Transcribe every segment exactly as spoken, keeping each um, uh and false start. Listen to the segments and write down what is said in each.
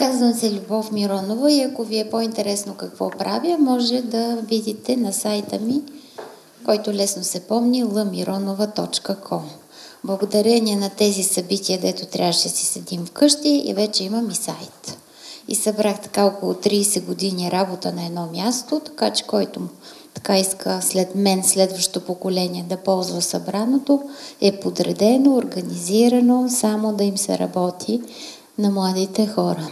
Казвам се Любов Миронова и ако ви е по-интересно какво правя, може да видите на сайта ми, който лесно се помни, ел миронова точка ком. Благодарение на тези събития, дето трябваше да си седим вкъщи, и вече имам и сайт. И събрах така около трийсет години работа на едно място, така че който така иска след мен, следващото поколение да ползва събраното, е подредено, организирано, само да им се работи на младите хора.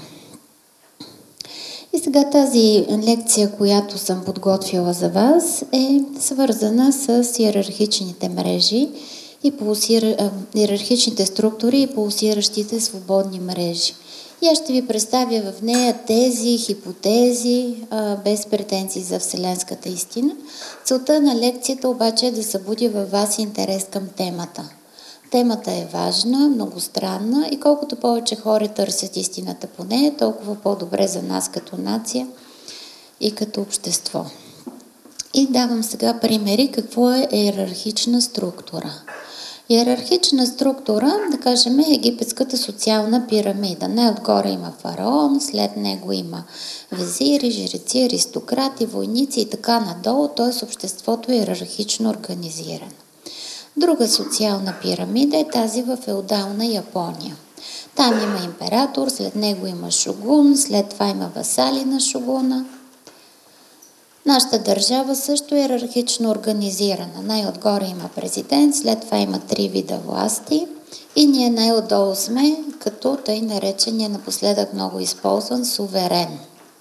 И сега тази лекция, която съм подготвила за вас, е свързана с иерархичните мрежи и пулсира, иерархичните структури и пулсиращите свободни мрежи. И аз ще ви представя в нея тези хипотези, а, без претенции за вселенската истина. Целта на лекцията обаче е да събуди във вас интерес към темата. Темата е важна, многостранна и колкото повече хора търсят истината по нея, толкова по-добре за нас като нация и като общество. И давам сега примери какво е иерархична структура. Иерархична структура, да кажем, е египетската социална пирамида. Най-отгоре има фараон, след него има везири, жреци, аристократи, войници и така надолу, т.е. обществото е иерархично организирано. Друга социална пирамида е тази в феодална Япония. Там има император, след него има шогун, след това има васали на шогуна. Нашата държава също е иерархично организирана. Най-отгоре има президент, след това има три вида власти и ние най-отдолу сме, като тъй наречения напоследък много използван суверен.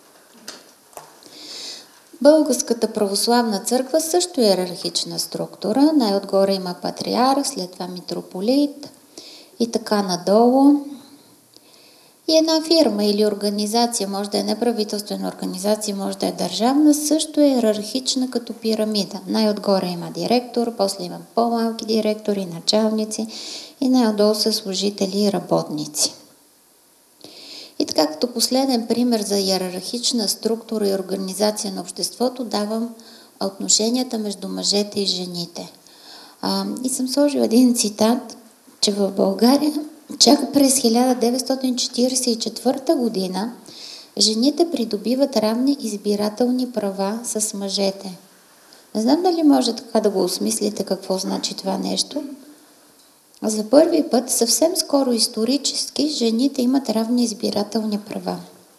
Българската православна църква също е иерархична структура. Най-отгоре има патриарх, след това митрополит и така надолу. И една фирма или организация, може да е неправителствена организация, може да е държавна, също е иерархична като пирамида. Най-отгоре има директор, после има по-малки директори, началници и най-отдолу са служители и работници. И така, като последен пример за иерархична структура и организация на обществото, давам отношенията между мъжете и жените. А, и съм сложила един цитат, че в България чак през хиляда деветстотин четиридесет и четвърта година жените придобиват равни избирателни права с мъжете. Не знам дали може така да го осмислите какво значи това нещо. За първи път, съвсем скоро исторически, жените имат равни избирателни права.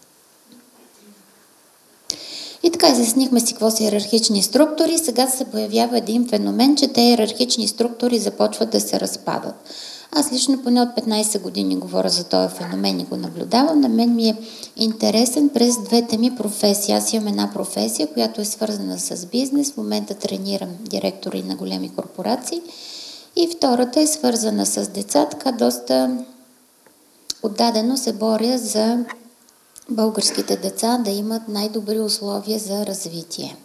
И така изяснихме си какво са иерархични структури. Сега се появява един феномен, че те иерархични структури започват да се разпадат. Аз лично поне от петнайсет години говоря за този феномен и го наблюдавам. На мен ми е интересен през двете ми професии. Аз имам една професия, която е свързана с бизнес. В момента тренирам директори на големи корпорации. И втората е свързана с деца. Така доста отдадено се боря за българските деца да имат най-добри условия за развитие.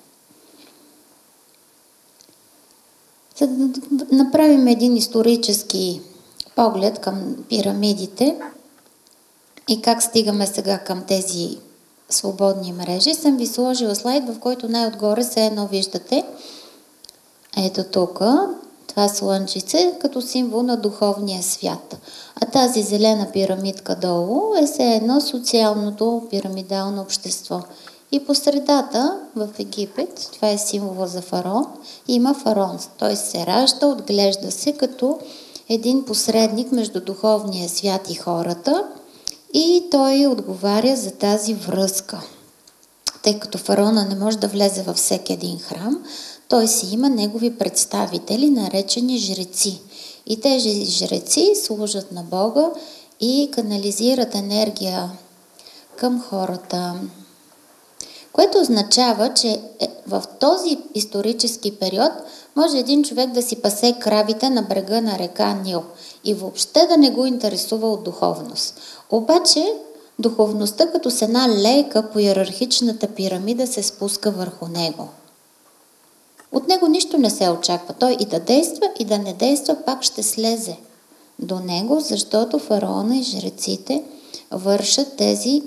За да направим един исторически поглед към пирамидите и как стигаме сега към тези свободни мрежи, съм ви сложила слайд, в който най-отгоре се едно виждате. Ето тук, това слънчице, като символ на духовния свят. А тази зелена пирамидка долу е все едно социалното пирамидално общество. И по средата в Египет, това е символа за фараон, има фараон. Той се ражда, отглежда се като един посредник между духовния свят и хората и той отговаря за тази връзка. Тъй като фараона не може да влезе във всеки един храм, той си има негови представители, наречени жреци. И тези жреци служат на Бога и канализират енергия към хората. Което означава, че в този исторически период може един човек да си пасе кравите на брега на река Нил и въобще да не го интересува от духовност. Обаче духовността като с една лейка по иерархичната пирамида се спуска върху него. От него нищо не се очаква. Той и да действа, и да не действа, пак ще слезе до него, защото фараона и жреците вършат тези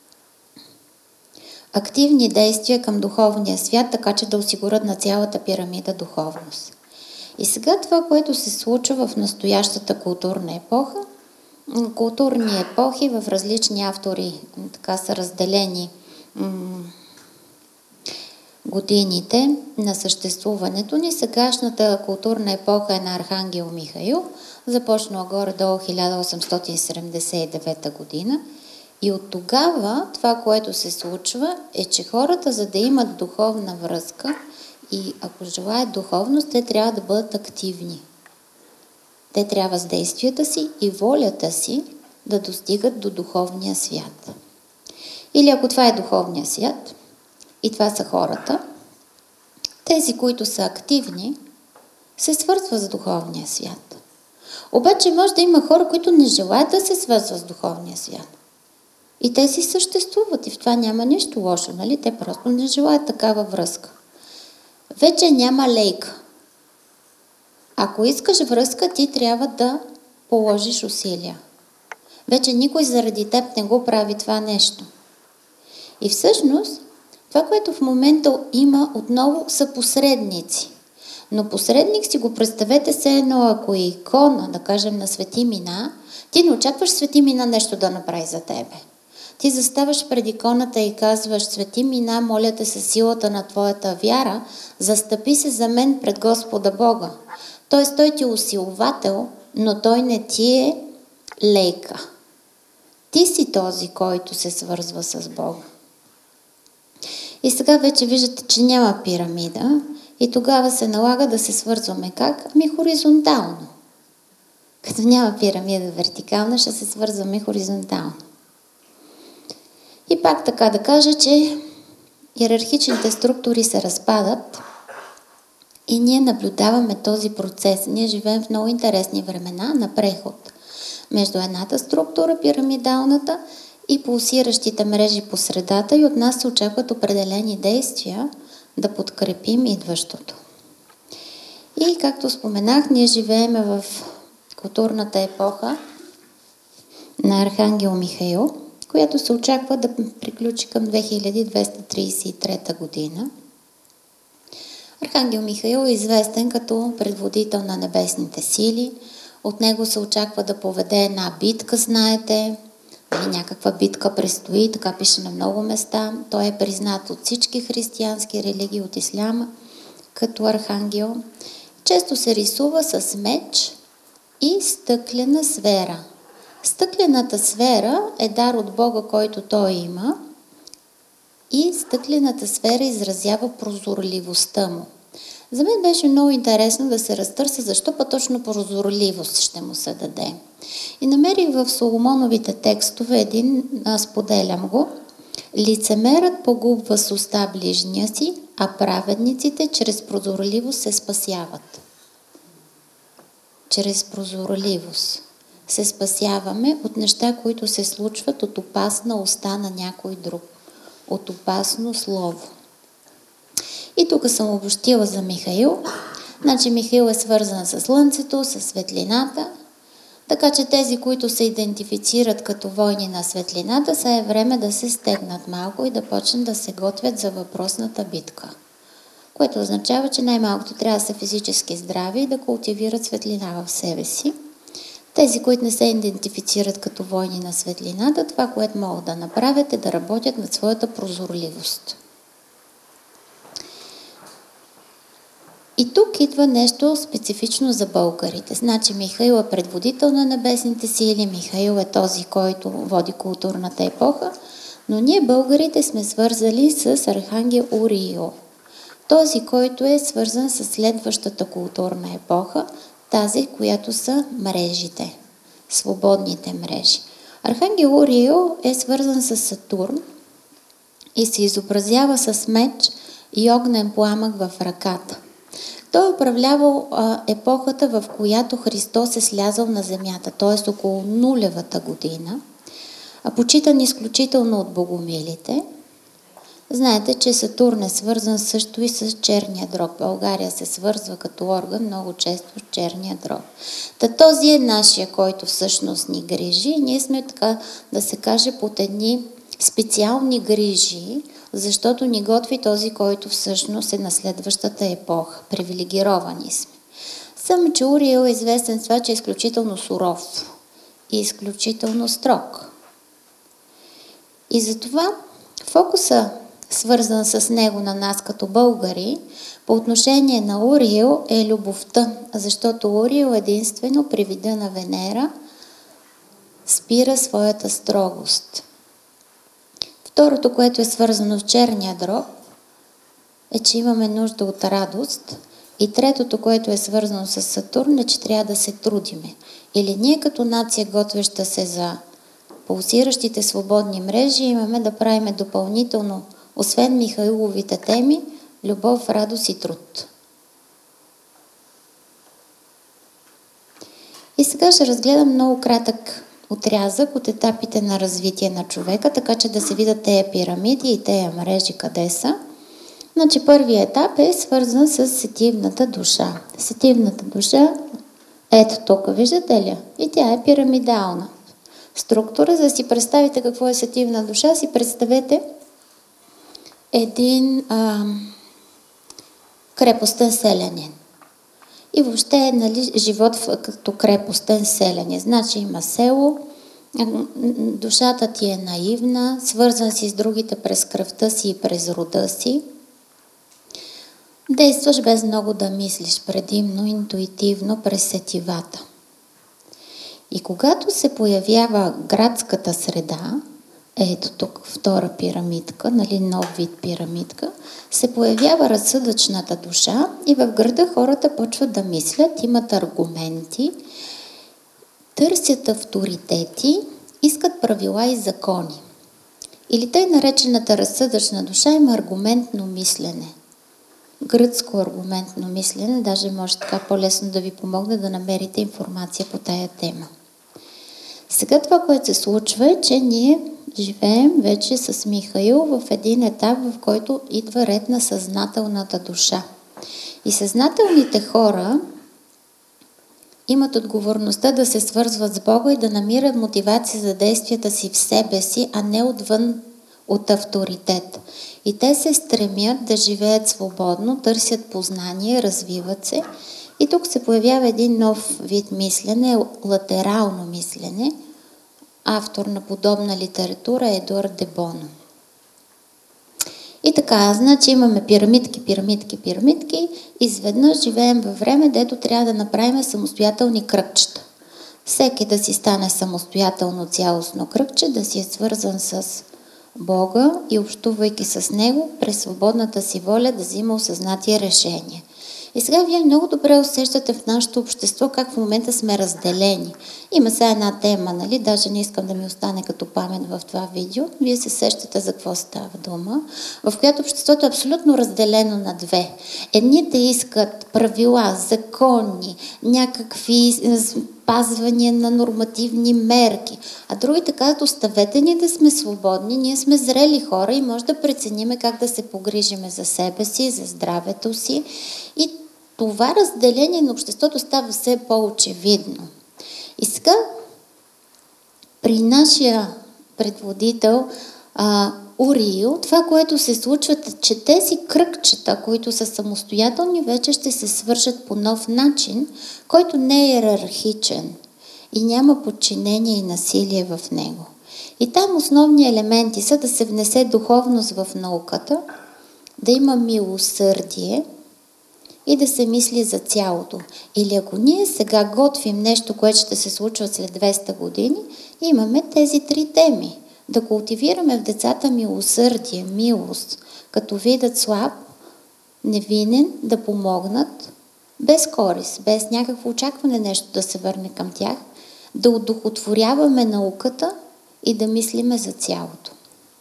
активни действия към духовния свят, така че да осигурят на цялата пирамида духовност. И сега това, което се случва в настоящата културна епоха, културни епохи в различни автори така са разделени м- годините на съществуването ни. Сегашната културна епоха е на Архангел Михаил, започнала горе-долу хиляда осемстотин седемдесет и девета година. И от тогава това, което се случва, е, че хората, за да имат духовна връзка и ако желаят духовност, те трябва да бъдат активни. Те трябва с действията си и волята си да достигат до духовния свят. Или ако това е духовния свят, и това са хората, тези, които са активни, се свързват с духовния свят. Обаче може да има хора, които не желаят да се свързват с духовния свят. И те си съществуват и в това няма нищо лошо, нали? Те просто не желаят такава връзка. Вече няма лейка. Ако искаш връзка, ти трябва да положиш усилия. Вече никой заради теб не го прави това нещо. И всъщност, това, което в момента има отново, са посредници. Но посредник си го представете се едно, ако е икона, да кажем на Свети Мина, ти не очакваш Свети Мина нещо да направи за тебе. Ти заставаш пред иконата и казваш: Свети Мина, моля те със силата на твоята вяра, застъпи се за мен пред Господа Бога. Тоест той ти е усилвател, но той не ти е лейка. Ти си този, който се свързва с Бога. И сега вече виждате, че няма пирамида и тогава се налага да се свързваме как? Ами хоризонтално. Като няма пирамида вертикална, ще се свързваме хоризонтално. И пак така да кажа, че иерархичните структури се разпадат и ние наблюдаваме този процес. Ние живеем в много интересни времена на преход между едната структура, пирамидалната, и пулсиращите мрежи по средата, и от нас се очакват определени действия да подкрепим идващото. И както споменах, ние живееме в културната епоха на Архангел Михаил, която се очаква да приключи към две хиляди двеста тридесет и трета година. Архангел Михаил е известен като предводител на небесните сили. От него се очаква да поведе една битка, знаете. Някаква битка предстои, така пише на много места. Той е признат от всички християнски религии, от исляма, като архангел. Често се рисува с меч и стъклена сфера. Стъклената сфера е дар от Бога, който той има, и стъклената сфера изразява прозорливостта му. За мен беше много интересно да се разтърся защо па точно прозорливост ще му се даде. И намерих в Соломоновите текстове един, споделям го: лицемерът погубва с уста ближния си, а праведниците чрез прозорливост се спасяват. Чрез прозорливост се спасяваме от неща, които се случват от опасна уста на някой друг, от опасно слово. И тук съм обобщила за Михаил. Значи Михаил е свързан с слънцето, с светлината, така че тези, които се идентифицират като войни на светлината, са е време да се стегнат малко и да почнат да се готвят за въпросната битка. Което означава, че най-малкото трябва да са физически здрави и да култивират светлина в себе си. Тези, които не се идентифицират като войни на светлината, това, което могат да направят, е да работят над своята прозорливост. И тук идва нещо специфично за българите. Значи Михаил е предводител на небесните сили, Михаил е този, който води културната епоха, но ние българите сме свързали с архангел Уриил. Този, който е свързан с следващата културна епоха, тази, която са мрежите, свободните мрежи. Архангел Уриил е свързан с Сатурн и се изобразява с меч и огнен пламък в ръката. Той е управлявал а, епохата, в която Христос е слязал на земята, т.е. около нулевата година, а почитан изключително от богомилите. Знаете, че Сатурн е свързан също и с черния дроб. България се свързва като орган много често с черния дроб. Та този е нашия, който всъщност ни грижи. Ние сме, така да се каже, под едни специални грижи, защото ни готви този, който всъщност е на следващата епоха. Привилегировани сме. Само че Уриил е известен с това, че е изключително суров и изключително строг. И затова фокуса, свързан с него на нас като българи, по отношение на Уриел е любовта, защото Уриел единствено при вида на Венера спира своята строгост. Второто, което е свързано с черния дроб, е, че имаме нужда от радост. И третото, което е свързано с Сатурн, е, че трябва да се трудиме. Или ние като нация, готвеща се за пулсиращите свободни мрежи, имаме да правиме допълнително, освен Михайловите теми, любов, радост и труд. И сега ще разгледам много кратък отрязък от етапите на развитие на човека, така че да се видят тези пирамиди и тези мрежи къде са. Значи първият етап е свързан с сетивната душа. Сетивната душа, ето тук, виждате ли? И тя е пирамидална структура. За да си представите какво е сетивна душа, си представете един а, крепостен селянин. И въобще е, нали, живот като крепостен селянин. Значи има село, душата ти е наивна, свързан си с другите през кръвта си и през рода си. Действаш без много да мислиш, предимно интуитивно през сетивата. И когато се появява градската среда, ето тук втора пирамидка, нали, нов вид пирамидка, се появява разсъдъчната душа и в града хората почват да мислят, имат аргументи, търсят авторитети, искат правила и закони. Или тъй наречената разсъдъчна душа има аргументно мислене. Гръцко аргументно мислене, даже може така по-лесно да ви помогне да намерите информация по тая тема. Сега това, което се случва е, че ние живеем вече с Михаил в един етап, в който идва ред на съзнателната душа. И съзнателните хора имат отговорността да се свързват с Бога и да намират мотивация за действията си в себе си, а не отвън от авторитет. И те се стремят да живеят свободно, търсят познание, развиват се. И тук се появява един нов вид мислене, латерално мислене. Автор на подобна литература е Едуард де Боно. И така, значи имаме пирамидки, пирамидки, пирамидки. Изведнъж живеем във време, дето трябва да направим самостоятелни кръгчета. Всеки да си стане самостоятелно цялостно кръгче, да си е свързан с Бога и общувайки с Него, през свободната си воля да взима осъзнати решения. И сега вие много добре усещате в нашето общество как в момента сме разделени. Има сега една тема, нали? Даже не искам да ми остане като памет в това видео. Вие се сещате за какво става дума, в която обществото е абсолютно разделено на две. Едните искат правила, закони, някакви спазвания на нормативни мерки, а другите казват, оставете ни да сме свободни, ние сме зрели хора и може да прецениме как да се погрижиме за себе си, за здравето си. И това разделение на обществото става все по-очевидно. И сега при нашия предводител а, Уриил, това, което се случва, е, че тези кръгчета, които са самостоятелни, вече ще се свършат по нов начин, който не е иерархичен и няма подчинение и насилие в него. И там основни елементи са да се внесе духовност в науката, да има милосърдие и да се мисли за цялото. Или ако ние сега готвим нещо, което ще се случва след двеста години, имаме тези три теми. Да култивираме в децата милосърдие, милост, като видят слаб, невинен, да помогнат, без корист, без някакво очакване нещо да се върне към тях, да одухотворяваме науката и да мислиме за цялото.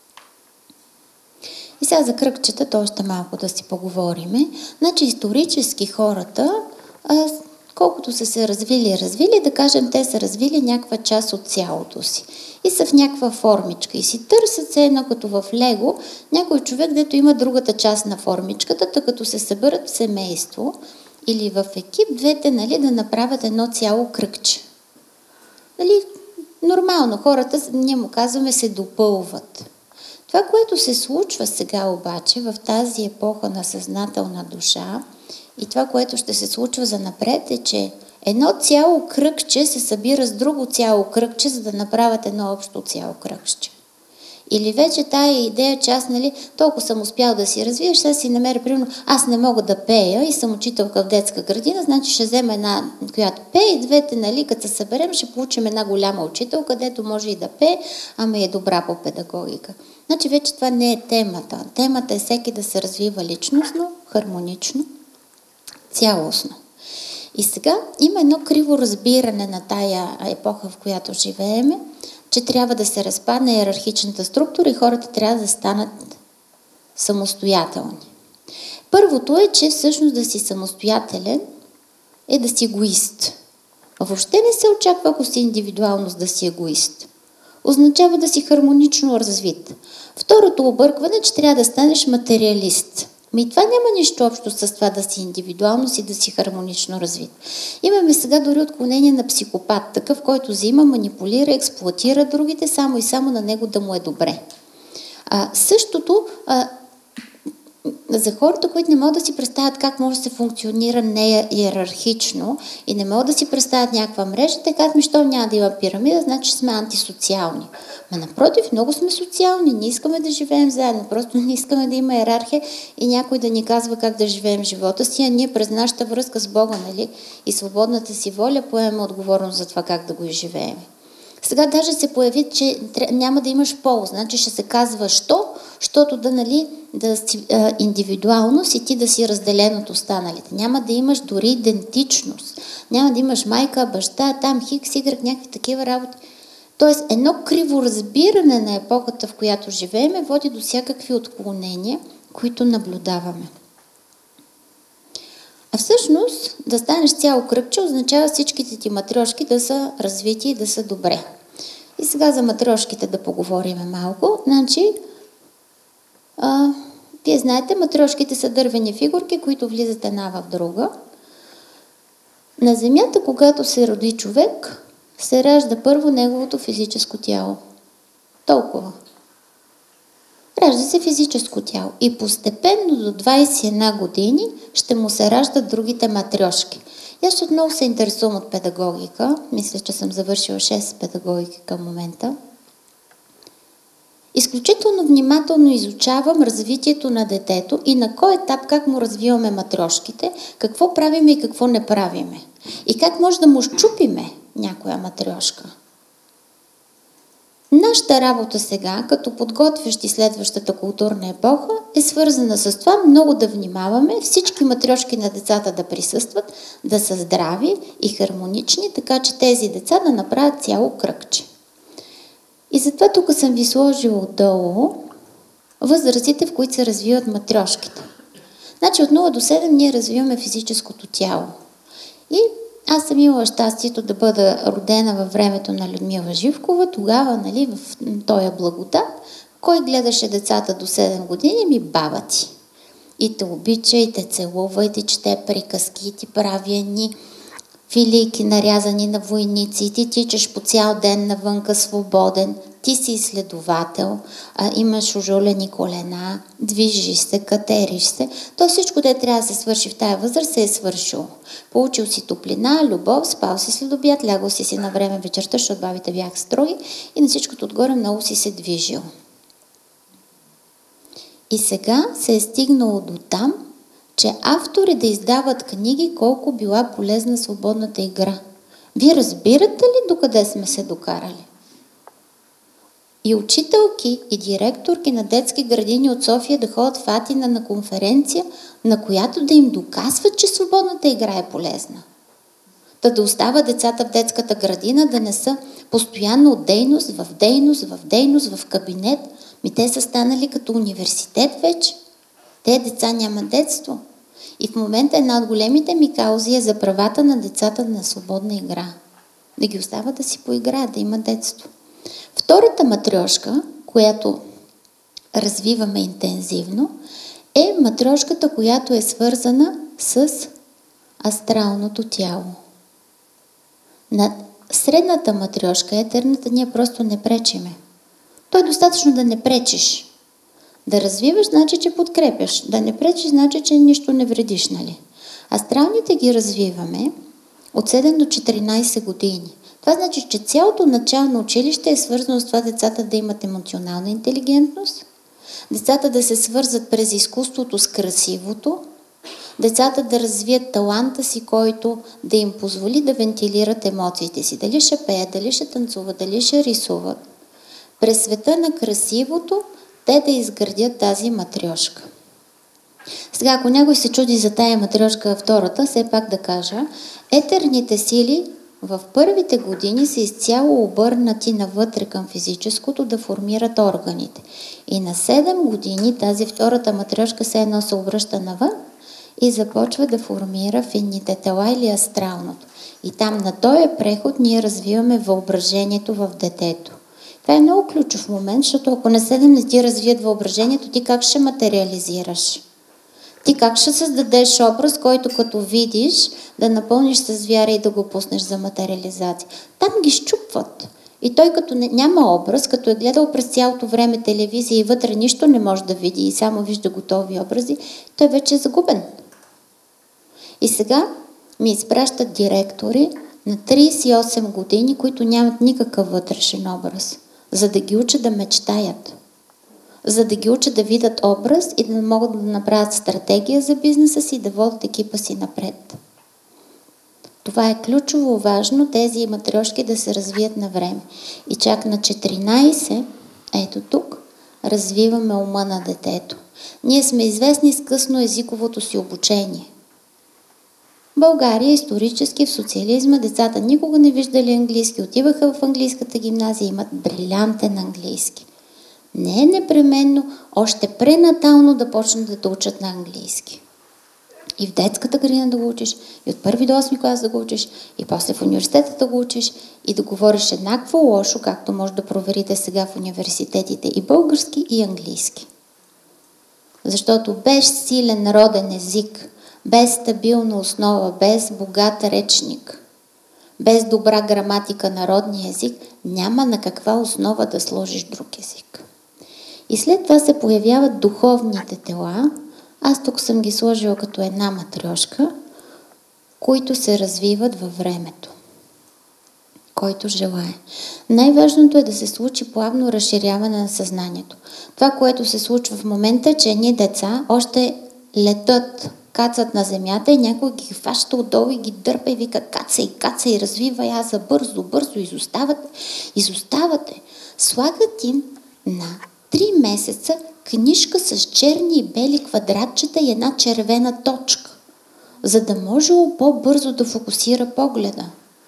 И сега за кръгчетата още малко да си поговориме. Значи исторически хората, а, колкото са се развили, развили, да кажем, те са развили някаква част от цялото си. И са в някаква формичка. И си търсят се едно като в Лего, някой човек, дето има другата част на формичката, тъй като се съберат в семейство или в екип, двете, нали, да направят едно цяло кръгче. Нали, нормално, хората, ние му казваме, се допълват. Това, което се случва сега обаче в тази епоха на съзнателна душа и това, което ще се случва занапред е, че Едно цяло кръгче се събира с друго цяло кръгче, за да направят едно общо цяло кръгче. Или вече тая идея, че аз, нали, толкова съм успял да си развия, ще си намеря, примерно, аз не мога да пея и съм учителка в детска градина, значи ще взема една, която пее и двете, нали, като се съберем, ще получим една голяма учителка, където може и да пее, ама е добра по педагогика. Значи вече това не е темата. Темата е всеки да се развива личностно, хармонично, цялостно. И сега има едно криво разбиране на тая епоха, в която живееме, че трябва да се разпадне иерархичната структура и хората трябва да станат самостоятелни. Първото е, че всъщност да си самостоятелен е да си егоист. Въобще не се очаква, ако си индивидуалност, да си егоист. Означава да си хармонично развит. Второто объркване е, че трябва да станеш материалист. Ми това няма нищо общо с това да си индивидуалност и да си хармонично развит. Имаме сега дори отклонение на психопат, такъв, който взима, манипулира, експлоатира другите, само и само на него да му е добре. А, същото а, за хората, които не могат да си представят как може да се функционира не иерархично и не могат да си представят някаква мрежа, те казват ми, що няма да има пирамида, значи сме антисоциални. Ма напротив, много сме социални, не искаме да живеем заедно, просто не искаме да има иерархия и някой да ни казва как да живеем живота си, а ние през нашата връзка с Бога, нали, и свободната си воля поемаме отговорност за това как да го изживеем. Сега даже се появи, че няма да имаш пол, значи ще се казва що, защото да, нали, да си а, индивидуалност и ти да си разделен от останалите. Няма да имаш дори идентичност. Няма да имаш майка, баща, там хикс, игрек, някакви такива работи. Тоест едно криво разбиране на епохата, в която живееме, води до всякакви отклонения, които наблюдаваме. А всъщност да станеш цяло кръгче означава всичките ти матрешки да са развити и да са добре. И сега за матрешките да поговорим малко. Значи, а, вие знаете, матрешките са дървени фигурки, които влизат една в друга. На Земята, когато се роди човек, се ражда първо неговото физическо тяло. Толкова. Ражда се физическо тяло и постепенно до двайсет и една години ще му се раждат другите матрешки. Аз отново се интересувам от педагогика. Мисля, че съм завършила шест педагогики към момента. Изключително внимателно изучавам развитието на детето и на кой етап как му развиваме матрешките, какво правиме и какво не правиме. И как може да му щупиме някоя матрешка. Нашата работа сега, като подготвящи следващата културна епоха, е свързана с това много да внимаваме всички матрешки на децата да присъстват, да са здрави и хармонични, така че тези деца да направят цяло кръгче. И затова тук съм ви сложила отдолу възрастите, в които се развиват матрешките. Значи от нула до седем ние развиваме физическото тяло. И аз съм имала щастието да бъда родена във времето на Людмила Живкова, тогава, нали, в този благодат. Кой гледаше децата до седем години? Ми баба ти. И те обича, и те целува, и те чете приказки, и ти прави едни филийки нарязани на войници, и ти тичаш по цял ден навънка свободен, ти си изследовател, а, имаш ожулени колена, движиш се, катериш се. То всичко, де трябва да се свърши в тая възраст, се е свършило. Получил си топлина, любов, спал си след обяд, лягал си си на време вечерта, защото бабите бяха строги и на всичкото отгоре много си се движил. И сега се е стигнало до там, че автори да издават книги колко била полезна свободната игра. Вие разбирате ли докъде сме се докарали? И учителки и директорки на детски градини от София да ходят в Атина на конференция, на която да им доказват, че свободната игра е полезна. Да да остава децата в детската градина, да не са постоянно от дейност в дейност, в дейност, в кабинет. Ми те са станали като университет вече. Те деца нямат детство. И в момента една от големите ми каузи е за правата на децата на свободна игра. Да ги остават да си поиграят, да имат детство. Втората матрешка, която развиваме интензивно, е матрешката, която е свързана с астралното тяло. На средната матрешка, етерната, ние просто не пречиме. То е достатъчно да не пречиш. Да развиваш, значи, че подкрепяш. Да не пречиш, значи, че нищо не вредиш, нали? Астралните ги развиваме, От седем до четиринайсет години. Това значи, че цялото начално училище е свързано с това децата да имат емоционална интелигентност, децата да се свързат през изкуството с красивото, децата да развият таланта си, който да им позволи да вентилират емоциите си. Дали ще пеят, дали ще танцуват, дали ще рисуват. През света на красивото те да изградят тази матрешка. Сега, ако някой се чуди за тая матрешка втората, все пак да кажа, етерните сили в първите години са изцяло обърнати навътре към физическото да формират органите. И на седем години тази втората матрешка се едно се обръща навън и започва да формира финните тела или астралното. И там на този преход ние развиваме въображението в детето. Това е много ключов момент, защото ако на седем не ти развият въображението, ти как ще материализираш? Ти как ще създадеш образ, който като видиш, да напълниш с вяра и да го пуснеш за материализация? Там ги щупват. И той като не, няма образ, като е гледал през цялото време телевизия и вътре нищо не може да види и само вижда готови образи, той вече е загубен. И сега ми изпращат директори на трийсет и осем години, които нямат никакъв вътрешен образ, за да ги учат да мечтаят. За да ги учат да видят образ и да могат да направят стратегия за бизнеса си и да водят екипа си напред. Това е ключово важно, тези матрешки да се развият на време. И чак на четиринайсет, ето тук, развиваме ума на детето. Ние сме известни с късно езиковото си обучение. България исторически в социализма децата никога не виждали английски, отиваха в английската гимназия и имат брилянтен английски. Не е непременно още пренатално да почнат да учат на английски. И в детската градина да го учиш, и от първи до осми клас да го учиш, и после в университета да го учиш, и да говориш еднакво лошо, както може да проверите сега в университетите, и български, и английски. Защото без силен роден език, без стабилна основа, без богат речник, без добра граматика на родния език, няма на каква основа да сложиш друг език. И след това се появяват духовните тела. Аз тук съм ги сложила като една матрешка, които се развиват във времето. Който желае. Най-важното е да се случи плавно разширяване на съзнанието. Това, което се случва в момента, е, че едни деца още летат, кацат на земята и някой ги хваща отдолу и ги дърпа и вика каца и каца и развива я за бързо, бързо, изоставате, изоставате. Слагат им на три месеца книжка с черни и бели квадратчета и една червена точка, за да може по-бързо да фокусира погледа.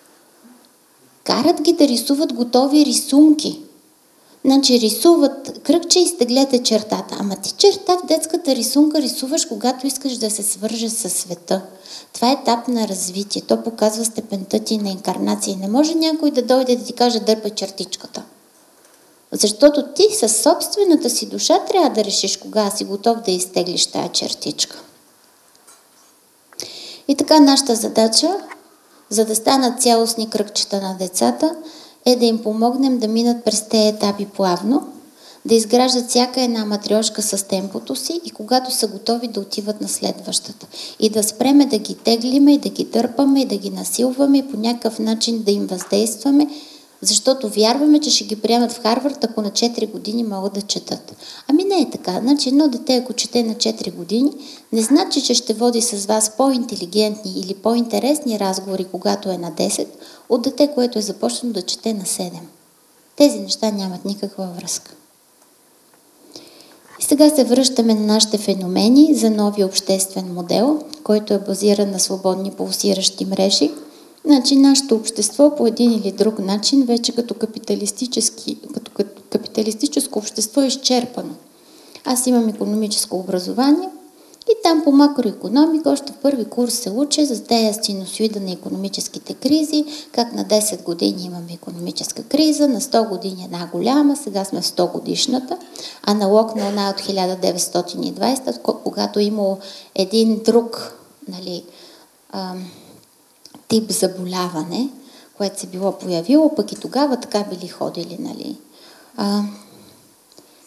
Карат ги да рисуват готови рисунки. Значи рисуват кръгче и изтеглете чертата. Ама ти черта в детската рисунка рисуваш, когато искаш да се свържеш със света. Това е етап на развитие. То показва степента ти на инкарнация. Не може някой да дойде да ти каже дърпай чертичката. Защото ти със собствената си душа трябва да решиш кога си готов да изтеглиш тая чертичка. И така нашата задача, за да станат цялостни кръгчета на децата, е да им помогнем да минат през тези етапи плавно, да изграждат всяка една матрешка с темпото си и когато са готови да отиват на следващата. И да спреме да ги теглиме и да ги дърпаме и да ги насилваме и по някакъв начин да им въздействаме, защото вярваме, че ще ги приемат в Харвард, ако на четири години могат да четат. Ами не е така. Значи едно дете, ако чете на четири години, не значи, че ще води с вас по-интелигентни или по-интересни разговори, когато е на десет, от дете, което е започнало да чете на седем. Тези неща нямат никаква връзка. И сега се връщаме на нашите феномени за новия обществен модел, който е базиран на свободни пулсиращи мрежи. Значи нашето общество по един или друг начин вече като, капиталистически, като капиталистическо общество е изчерпано. Аз имам икономическо образование и там по макроекономика още в първи курс се учи за тези синусоида на икономическите кризи, как на десет години имаме икономическа криза, на сто години една голяма, сега сме в сто годишната, аналог на една от хиляда деветстотин и двадесета, когато имало един друг, нали, ам, тип заболяване, което се било появило, пък и тогава така били ходили, нали. А,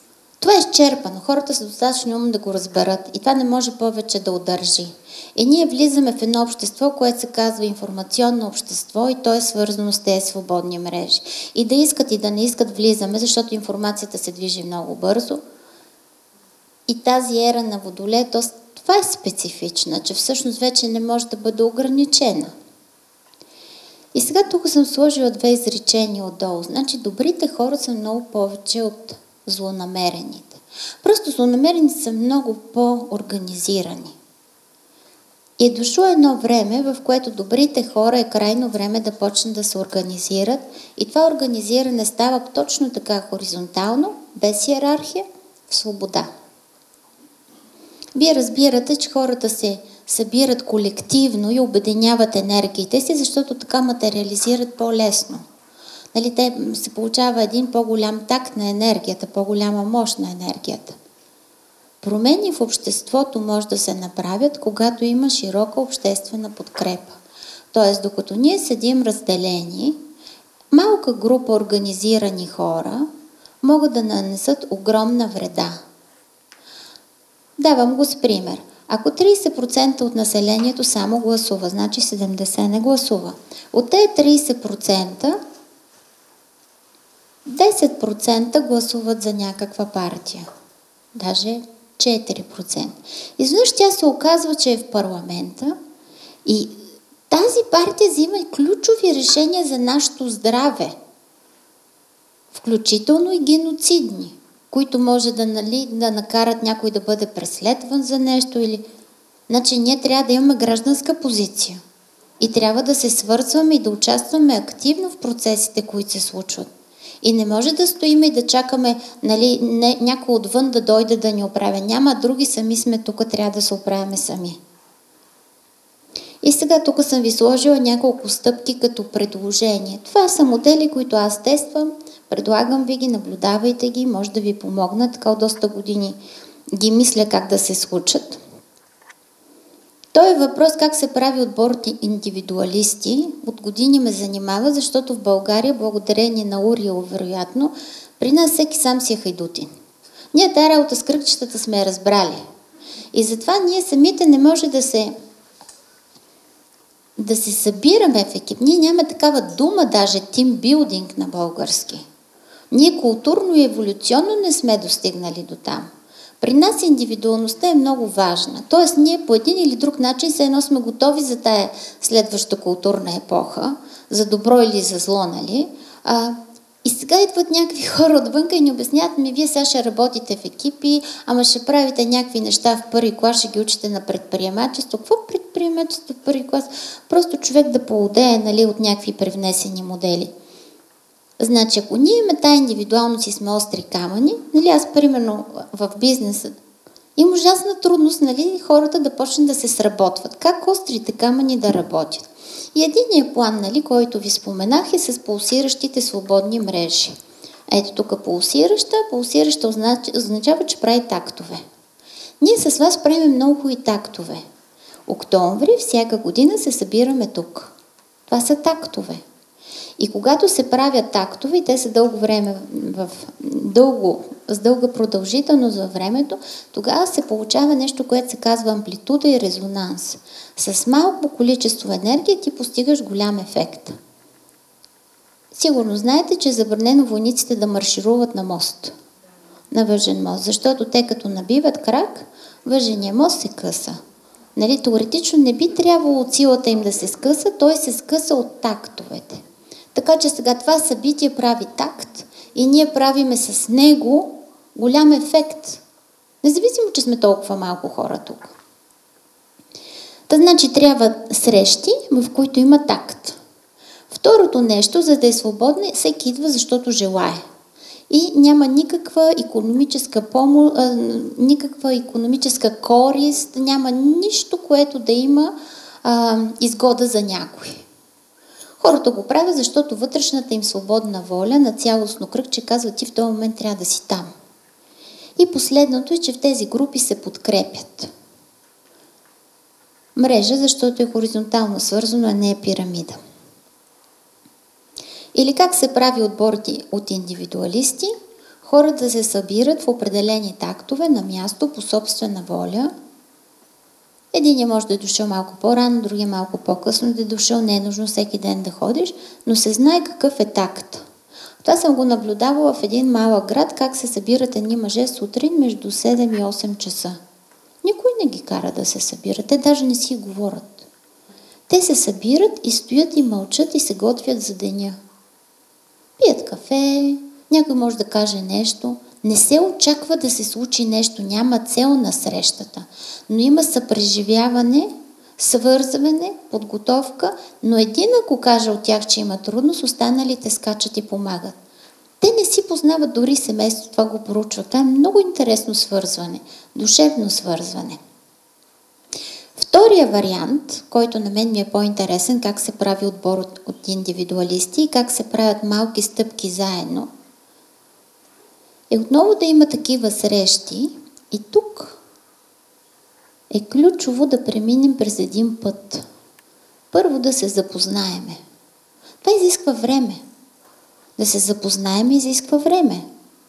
Това е изчерпано. Хората са достатъчно умни да го разберат и това не може повече да удържи. И ние влизаме в едно общество, което се казва информационно общество и то е свързано с тези свободни мрежи. И да искат и да не искат влизаме, защото информацията се движи много бързо. И тази ера на Водолей, то, това е специфична, че всъщност вече не може да бъде ограничена. И сега тук съм сложила две изречения отдолу. Значи добрите хора са много повече от злонамерените. Просто злонамерените са много по-организирани. И е дошло едно време, в което добрите хора е крайно време да почнат да се организират. И това организиране става точно така хоризонтално, без иерархия, в свобода. Вие разбирате, че хората се събират колективно и обединяват енергиите си, защото така материализират по-лесно. Нали, те се получава един по-голям такт на енергията, по-голяма мощ на енергията. Промени в обществото може да се направят, когато има широка обществена подкрепа. Тоест, докато ние седим разделени, малка група организирани хора могат да нанесат огромна вреда. Давам го с пример. Ако трийсет процента от населението само гласува, значи седемдесет процента не гласува. От тези трийсет процента десет процента гласуват за някаква партия. Даже четири процента. Изведнъж тя се оказва, че е в парламента и тази партия взима ключови решения за нашето здраве. Включително и геноцидни, които може да, нали, да накарат някой да бъде преследван за нещо или... Значи ние трябва да имаме гражданска позиция и трябва да се свързваме и да участваме активно в процесите, които се случват. И не може да стоим и да чакаме, нали, не, някой отвън да дойде да ни оправя. Няма други, сами сме тук, трябва да се оправяме сами. И сега тук съм ви сложила няколко стъпки като предложение. Това са модели, които аз тествам. Предлагам ви ги, наблюдавайте ги, може да ви помогнат. Така от доста години ги мисля как да се случат. Той е въпрос как се прави отбор от индивидуалисти. От години ме занимава, защото в България, благодарение на Урил, вероятно, при нас всеки сам си е хайдутин. Ние тази работа с кръгчетата сме я разбрали. И затова ние самите не може да се да се събираме в екип. Ние нямаме такава дума, даже тимбилдинг на български. Ние културно и еволюционно не сме достигнали до там. При нас индивидуалността е много важна. Тоест ние по един или друг начин все едно сме готови за тая следваща културна епоха, за добро или за зло, нали? А, и сега идват някакви хора отвънка и ни обясняват, ми вие сега ще работите в екипи, ама ще правите някакви неща в първи клас, ще ги учите на предприемачество. Какво предприемачество в първи клас? Просто човек да поудее, нали, от някакви превнесени модели. Значи, ако ние имаме тази индивидуалност и сме остри камъни, нали, аз примерно в бизнеса има ужасна трудност, нали, хората да почнат да се сработват. Как острите камъни да работят? И единият план, нали, който ви споменах, е с пулсиращите свободни мрежи. Ето тук пулсираща. Пулсираща означава, че прави тактове. Ние с вас правим много хубави тактове. Октомври всяка година се събираме тук. Това са тактове. И когато се правят тактове, и те са дълго време, в, дълго, с дълга продължителност във времето, тогава се получава нещо, което се казва амплитуда и резонанс. С малко количество енергия ти постигаш голям ефект. Сигурно знаете, че е забранено войниците да маршируват на мост. На въжен мост, защото те като набиват крак, въжения мост се къса. Нали, теоретично не би трябвало от силата им да се скъса, той се скъса от тактовете. Така че сега това събитие прави такт и ние правиме с него голям ефект. Независимо, че сме толкова малко хора тук. Та значи трябва срещи, в които има такт. Второто нещо, за да е свободна, всеки идва, защото желае. И няма никаква икономическа помощ, никаква икономическа корист, няма нищо, което да има а, изгода за някой. Хората го правят, защото вътрешната им свободна воля на цялостно кръгче казва, ти в този момент трябва да си там. И последното е, че в тези групи се подкрепят. Мрежа, защото е хоризонтално свързано, а не е пирамида. Или как се прави отбор от индивидуалисти? Хората се събират в определени тактове на място по собствена воля. Единият може да е дошъл малко по-рано, другия малко по-късно да е дошъл. Не е нужно всеки ден да ходиш, но се знае какъв е такт. Това съм го наблюдавала в един малък град, как се събират едни мъже сутрин между седем и осем часа. Никой не ги кара да се събират, те даже не си говорят. Те се събират и стоят и мълчат и се готвят за деня. Пият кафе, някой може да каже нещо. Не се очаква да се случи нещо, няма цел на срещата, но има съпреживяване, свързване, подготовка, но един ако каже от тях, че има трудност, останалите скачат и помагат. Те не си познават дори семейство, това го проучват. Това е много интересно свързване, душевно свързване. Втория вариант, който на мен ми е по-интересен, как се прави отбор от, от индивидуалисти и как се правят малки стъпки заедно, е отново да има такива срещи и тук е ключово да преминем през един път. Първо да се запознаеме. Това изисква време. Да се запознаем изисква време.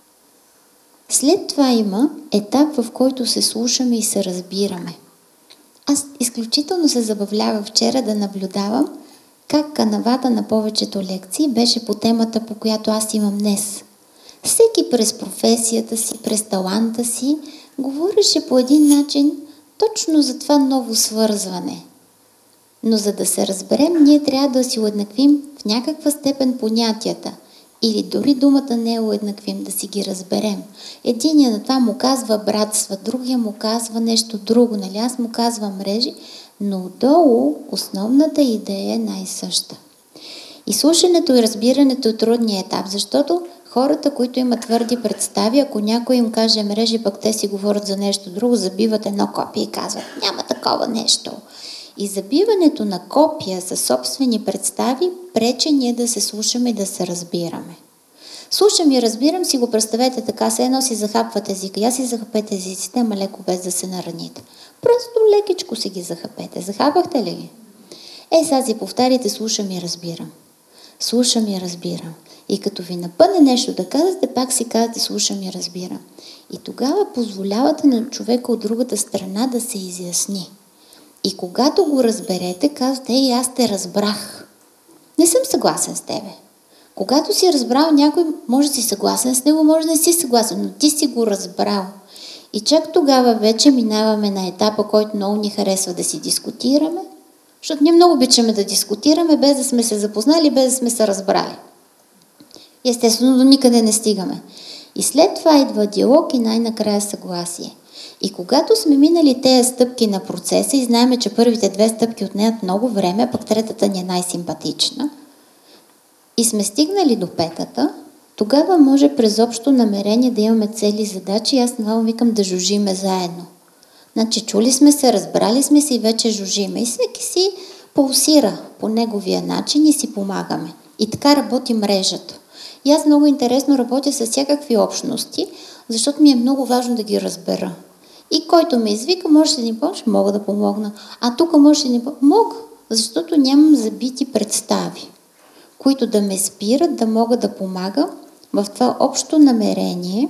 След това има етап, в който се слушаме и се разбираме. Аз изключително се забавлявах вчера да наблюдавам как канавата на повечето лекции беше по темата, по която аз имам днес. Всеки през професията си, през таланта си, говореше по един начин точно за това ново свързване. Но за да се разберем, ние трябва да си уеднаквим в някаква степен понятията. Или дори думата не е уеднаквим, да си ги разберем. Единия на това му казва братства, другия му казва нещо друго, нали? Аз му казвам мрежи, но отдолу основната идея е най-съща. И слушането и разбирането е трудният етап, защото хората, които имат твърди представи, ако някой им каже мрежи, пък те си говорят за нещо друго, забиват едно копие и казват, няма такова нещо. И забиването на копия със собствени представи пречи ние да се слушаме и да се разбираме. Слушам и разбирам, си го представете така, се едно си захапват езика. Я си захапете езиците, ама леко без да се нараните. Просто лекичко си ги захапете. Захапахте ли ги? Е, сега си повтаряйте, слушам и разбирам. Слушам и разбирам. И като ви напъне нещо да казвате, пак си казвате, слушам и разбирам. И тогава позволявате на човека от другата страна да се изясни. И когато го разберете, казвате, ей, аз те разбрах. Не съм съгласен с тебе. Когато си разбрал някой, може да си съгласен с него, може да не си съгласен, но ти си го разбрал. И чак тогава вече минаваме на етапа, който много ни харесва да си дискутираме, защото ние много обичаме да дискутираме, без да сме се запознали, без да сме се разбрали. Естествено, до никъде не стигаме. И след това идва диалог и най-накрая съгласие. И когато сме минали тези стъпки на процеса и знаем, че първите две стъпки отнемат много време, а пък третата ни е най-симпатична, и сме стигнали до петата, тогава може през общо намерение да имаме цели задачи и аз много викам да жужиме заедно. Значи чули сме се, разбрали сме се и вече жужиме. И всеки си пулсира по неговия начин и си помагаме. И така работи мрежата. И аз много интересно работя с всякакви общности, защото ми е много важно да ги разбера. И който ме извика, може да ни помогнеш, мога да помогна. А тук може да ни помогна. Мога, защото нямам забити представи, които да ме спират, да мога да помагам в това общо намерение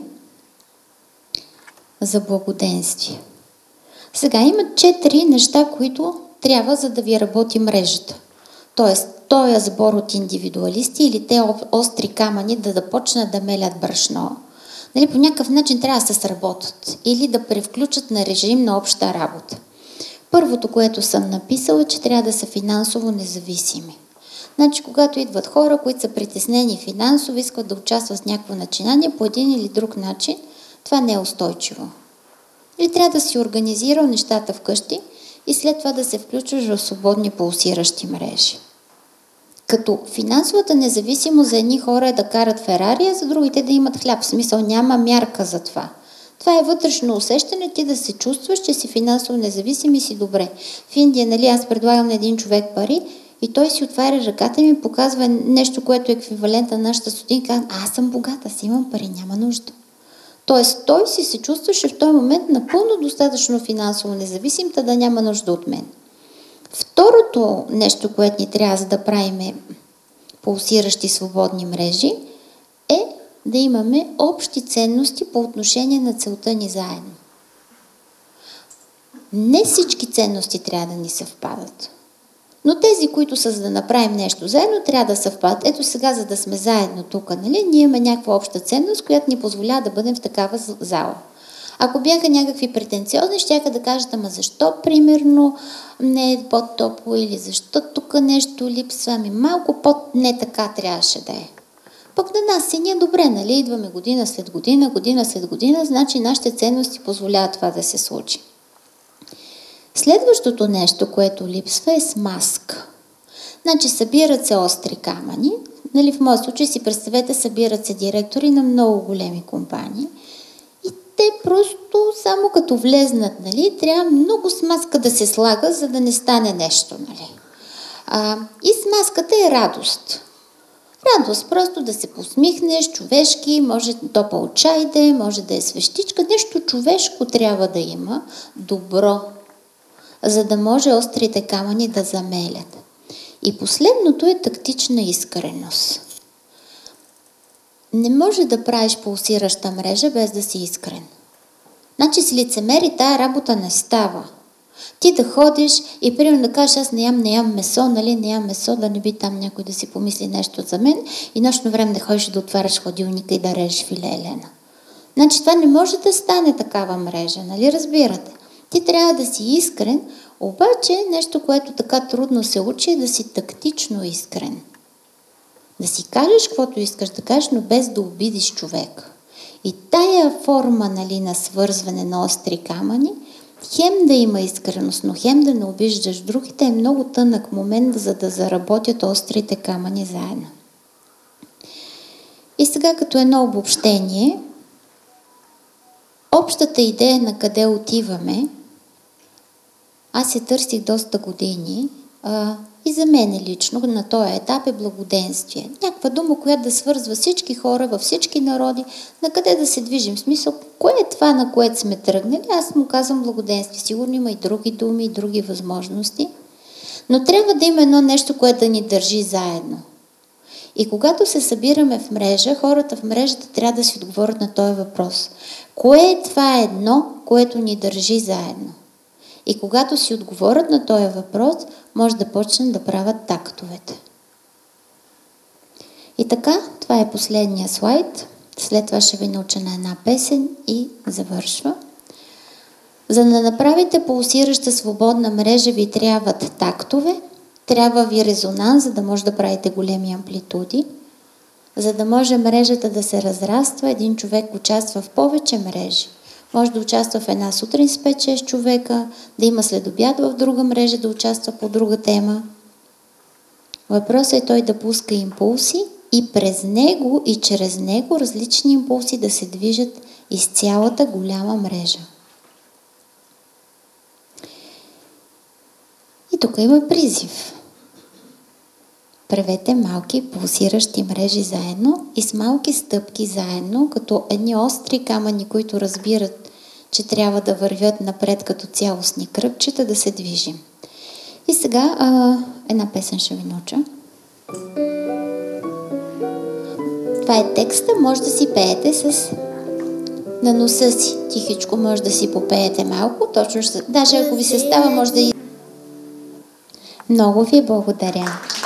за благоденствие. Сега има четири неща, които трябва, за да ви работи мрежата. Тоест, този сбор от индивидуалисти или те остри камъни да, да почнат да мелят брашно, нали, по някакъв начин трябва да се сработят или да превключат на режим на обща работа. Първото, което съм написала, е, че трябва да са финансово независими. Значи, когато идват хора, които са притеснени финансово, искат да участват в някакво начинание по един или друг начин, това не е устойчиво. Или трябва да си организирал нещата вкъщи и след това да се включваш в свободни пулсиращи мрежи. Като финансовата независимост за едни хора е да карат Ферари, а за другите да имат хляб. В смисъл няма мярка за това. Това е вътрешно усещане ти да се чувстваш, че си финансово независим и си добре. В Индия, нали, аз предлагам на един човек пари и той си отваря ръката и ми показва нещо, което е еквивалент на нашата стотинка. Аз съм богата, аз имам пари, няма нужда. Тоест той си се чувстваше в този момент напълно достатъчно финансово независим, та да няма нужда от мен. Второто нещо, което ни трябва за да правим пулсиращи свободни мрежи, е да имаме общи ценности по отношение на целта ни заедно. Не всички ценности трябва да ни съвпадат. Но тези, които са за да направим нещо заедно, трябва да съвпадат. Ето сега, за да сме заедно тук, нали, ние имаме някаква обща ценност, която ни позволява да бъдем в такава зала. Ако бяха някакви претенциозни, щяха да кажат, ама защо, примерно, не е по-топло или защо тук нещо липсва, ами малко под не така трябваше да е. Пък на нас си ни е добре, нали, идваме година след година, година след година, значи нашите ценности позволяват това да се случи. Следващото нещо, което липсва, е смазка. Значи събират се остри камъни, нали, в моят случай си представете, събират се директори на много големи компании и те просто само като влезнат, нали, трябва много смазка да се слага, за да не стане нещо. Нали. А, и смазката е радост. Радост, просто да се посмихнеш, човешки, може топъл чай да е, може да е свещичка, нещо човешко трябва да има, добро, за да може острите камъни да замелят. И последното е тактична искреност. Не може да правиш пулсираща мрежа без да си искрен. Значи с лицемери тая работа не става. Ти да ходиш и примерно да кажеш, аз не ям, не ям месо, нали, не ям месо, да не би там някой да си помисли нещо за мен и нощно време да ходиш да отваряш хладилника и да режеш филе елена. Значи това не може да стане такава мрежа, нали, разбирате? Ти трябва да си искрен, обаче нещо, което така трудно се учи, е да си тактично искрен. Да си кажеш каквото искаш да кажеш, но без да обидиш човек. И тая форма, нали, на свързване на остри камъни, хем да има искреност, но хем да не обиждаш другите, е много тънък момент, за да заработят острите камъни заедно. И сега като едно обобщение, общата идея на къде отиваме, аз се търсих доста години а, и за мен лично на този етап е благоденствие. Някаква дума, която да свързва всички хора във всички народи, на къде да се движим. В смисъл, кое е това, на което сме тръгнали? Аз му казвам благоденствие. Сигурно има и други думи, и други възможности. Но трябва да има едно нещо, което да ни държи заедно. И когато се събираме в мрежа, хората в мрежата трябва да си отговорят на този въпрос. Кое е това едно, което ни държи заедно? И когато си отговорят на този въпрос, може да почнем да правят тактовете. И така, това е последния слайд. След това ще ви науча на една песен и завършва. За да направите пулсираща свободна мрежа ви трябват тактове, трябва ви резонанс, за да може да правите големи амплитуди. За да може мрежата да се разраства, един човек участва в повече мрежи. Може да участва в една сутрин с пет-шест човека, да има след обяд в друга мрежа, да участва по друга тема. Въпросът е той да пуска импулси и през него и чрез него различни импулси да се движат из цялата голяма мрежа. И тук има призив. Правете малки пулсиращи мрежи заедно и с малки стъпки заедно, като едни остри камъни, които разбират, че трябва да вървят напред като цялостни кръгчета, да се движим. И сега а, една песен ще ви науча. Това е текста, може да си пеете с на носа си. Тихичко може да си попеете малко, точно ще... даже ако ви се става, може да и... Много ви благодаря.